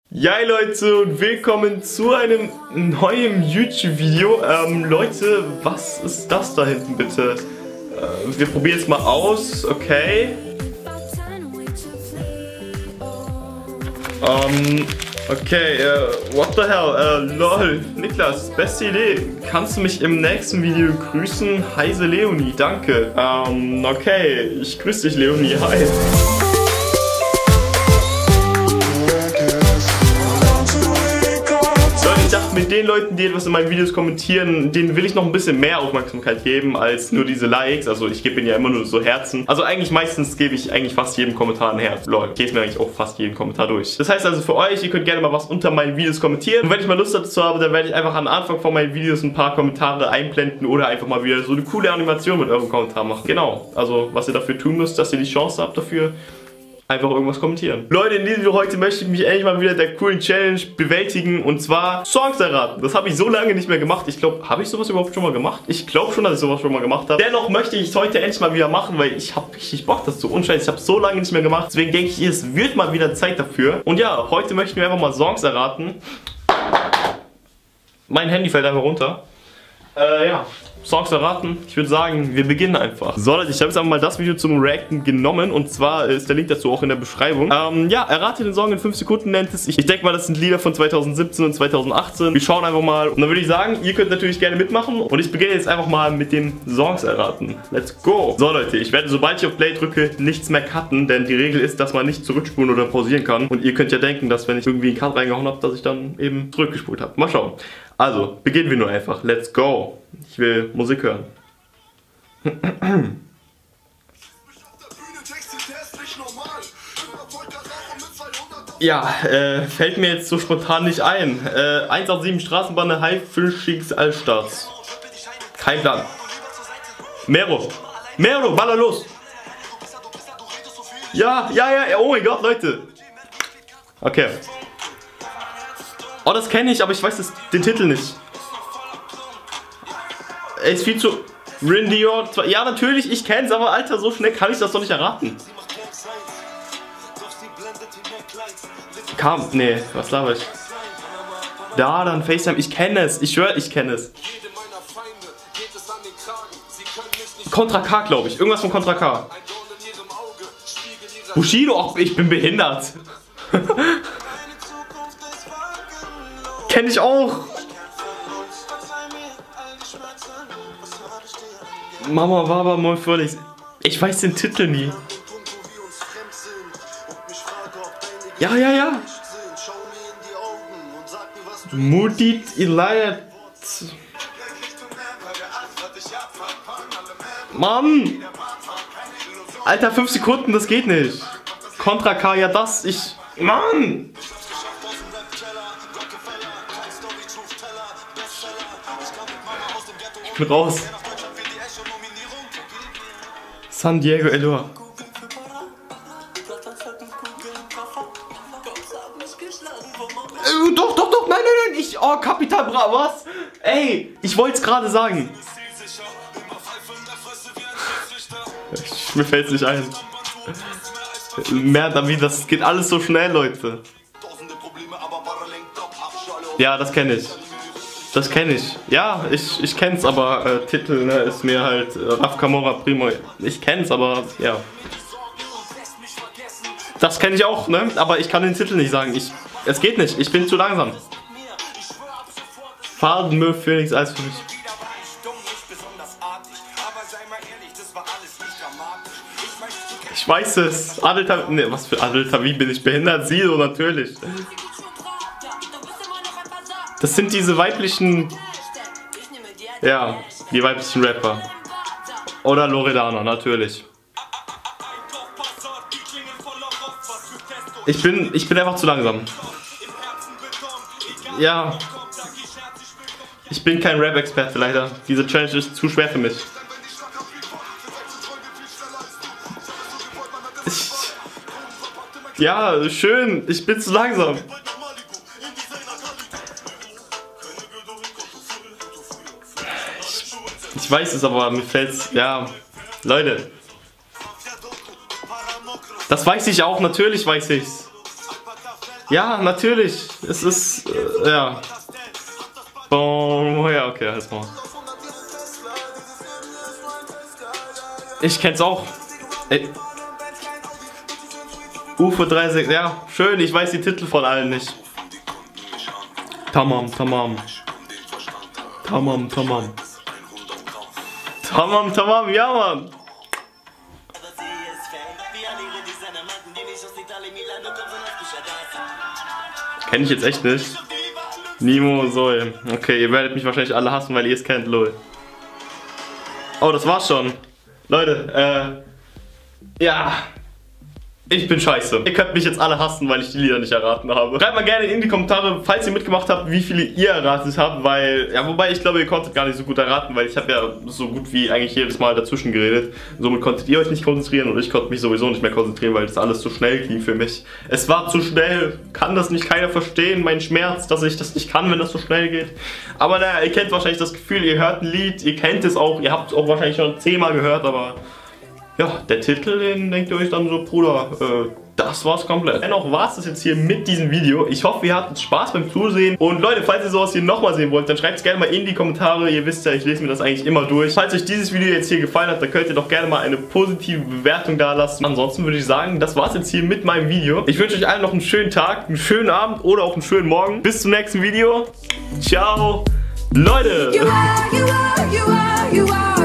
Ja Leute und willkommen zu einem neuen YouTube-Video. Leute, was ist das da hinten bitte? Wir probieren es mal aus, okay. Okay, what the hell? Lol, Niklas, beste Idee. Kannst du mich im nächsten Video grüßen? Heise Leonie, danke. Okay, ich grüße dich Leonie, hi. Mit den Leuten, die etwas in meinen Videos kommentieren, denen will ich noch ein bisschen mehr Aufmerksamkeit geben als nur diese Likes. Also ich gebe ihnen ja immer nur so Herzen. Also eigentlich meistens gebe ich eigentlich fast jedem Kommentar ein Herz. Lol, ich lese mir eigentlich auch fast jeden Kommentar durch. Das heißt also für euch, ihr könnt gerne mal was unter meinen Videos kommentieren. Und wenn ich mal Lust dazu habe, dann werde ich einfach am Anfang von meinen Videos ein paar Kommentare einblenden oder einfach mal wieder so eine coole Animation mit eurem Kommentar machen. Genau, also was ihr dafür tun müsst, dass ihr die Chance habt dafür. Einfach irgendwas kommentieren. Leute, in diesem Video heute möchte ich mich endlich mal wieder der coolen Challenge bewältigen und zwar Songs erraten. Das habe ich so lange nicht mehr gemacht. Ich glaube, habe ich sowas überhaupt schon mal gemacht? Ich glaube schon, dass ich sowas schon mal gemacht habe. Dennoch möchte ich es heute endlich mal wieder machen, weil ich habe richtig Bock, das so unscheiß. Ich habe so lange nicht mehr gemacht. Deswegen denke ich, es wird mal wieder Zeit dafür. Und ja, heute möchten wir einfach mal Songs erraten. Mein Handy fällt einfach runter. Ja. Songs erraten. Ich würde sagen, wir beginnen einfach. So Leute, ich habe jetzt einfach mal das Video zum Reacten genommen und zwar ist der Link dazu auch in der Beschreibung. Ja, errate den Song in 5 Sekunden nennt es. Ich denke mal, das sind Lieder von 2017 und 2018. Wir schauen einfach mal und dann würde ich sagen, ihr könnt natürlich gerne mitmachen und ich beginne jetzt einfach mal mit den Songs erraten. Let's go! So Leute, ich werde sobald ich auf Play drücke, nichts mehr cutten, denn die Regel ist, dass man nicht zurückspulen oder pausieren kann und ihr könnt ja denken, dass wenn ich irgendwie einen Cut reingehauen habe, dass ich dann eben zurückgespult habe. Mal schauen. Also, beginnen wir nur einfach. Let's go! Ich will Musik hören. Ja, fällt mir jetzt so spontan nicht ein. 187 Straßenbahn, Haifischings Allstadt. Kein Plan. Mero, baller los! Ja, oh mein Gott, Leute. Okay. Oh, das kenne ich, aber ich weiß den Titel nicht. Er ist viel zu... Rindior. Ja, natürlich, ich kenn's, aber Alter, so schnell kann ich das doch nicht erraten. Nee, was laber ich? Da, dann FaceTime, ich kenne es. Ich schwöre, ich kenne es. Contra K, glaube ich. Irgendwas von Contra K. Bushido, ach, ich bin behindert. Kenne ich auch. Mama war aber mal völlig. Ich weiß den Titel nie. Ja. Mudit Elias. Mann! Alter, 5 Sekunden, das geht nicht. Contra K, ja das, Mann! Ich bin raus. San Diego Eloa. Doch, nein, oh, Capital Bra, was? Ey, ich wollte es gerade sagen. Mir fällt es nicht ein. Mehr David, das geht alles so schnell, Leute. Ja, das kenne ich. Das kenne ich. Ja, ich kenn's, aber Titel ne, ist mir halt Raf Camora Primo. Ich kenn's, aber ja. Das kenne ich auch, ne? Aber ich kann den Titel nicht sagen. Es geht nicht. Ich bin zu langsam. Fadenmüll Phoenix Eis für mich. Ich weiß es. Adel, ne, was für Adel Tavi, bin ich behindert? Sido, natürlich. Das sind diese weiblichen... Ja, die weiblichen Rapper. Oder Loredana, natürlich. Ich bin einfach zu langsam. Ja. Ich bin kein Rap-Experte, leider. Diese Challenge ist zu schwer für mich. Ja, schön. Ich bin zu langsam. Ich weiß es, aber mir fällt's. Ja, Leute. Das weiß ich auch, natürlich weiß ich's. Ja, natürlich. Es ist, ja. Oh, ja, okay, erstmal. Ich kenn's auch. Ey. UFO 36, ja, schön, ich weiß die Titel von allen nicht. Tamam, tamam. Tamam, tamam. Tamam, tamam, ja, Mann. Kenn ich jetzt echt nicht. Nimo, Zoe. Okay, ihr werdet mich wahrscheinlich alle hassen, weil ihr es kennt, lol. Oh, das war's schon. Leute, ja. Ich bin scheiße. Ihr könnt mich jetzt alle hassen, weil ich die Lieder nicht erraten habe. Schreibt mal gerne in die Kommentare, falls ihr mitgemacht habt, wie viele ihr erratet habt, weil, ja, wobei ich glaube, ihr konntet gar nicht so gut erraten, weil ich habe ja so gut wie eigentlich jedes Mal dazwischen geredet. Somit konntet ihr euch nicht konzentrieren und ich konnte mich sowieso nicht mehr konzentrieren, weil das alles zu schnell ging für mich. Es war zu schnell, kann das nicht keiner verstehen, mein Schmerz, dass ich das nicht kann, wenn das so schnell geht. Aber naja, ihr kennt wahrscheinlich das Gefühl, ihr hört ein Lied, ihr kennt es auch, ihr habt es auch wahrscheinlich schon 10-mal gehört, aber ja, der Titel, den denkt ihr euch dann so, Bruder, das war's komplett. Dennoch war's das jetzt hier mit diesem Video. Ich hoffe, ihr hattet Spaß beim Zusehen. Und Leute, falls ihr sowas hier nochmal sehen wollt, dann schreibt es gerne mal in die Kommentare. Ihr wisst ja, ich lese mir das eigentlich immer durch. Falls euch dieses Video jetzt hier gefallen hat, dann könnt ihr doch gerne mal eine positive Bewertung da lassen. Ansonsten würde ich sagen, das war's jetzt hier mit meinem Video. Ich wünsche euch allen noch einen schönen Tag, einen schönen Abend oder auch einen schönen Morgen. Bis zum nächsten Video. Ciao, Leute! You are.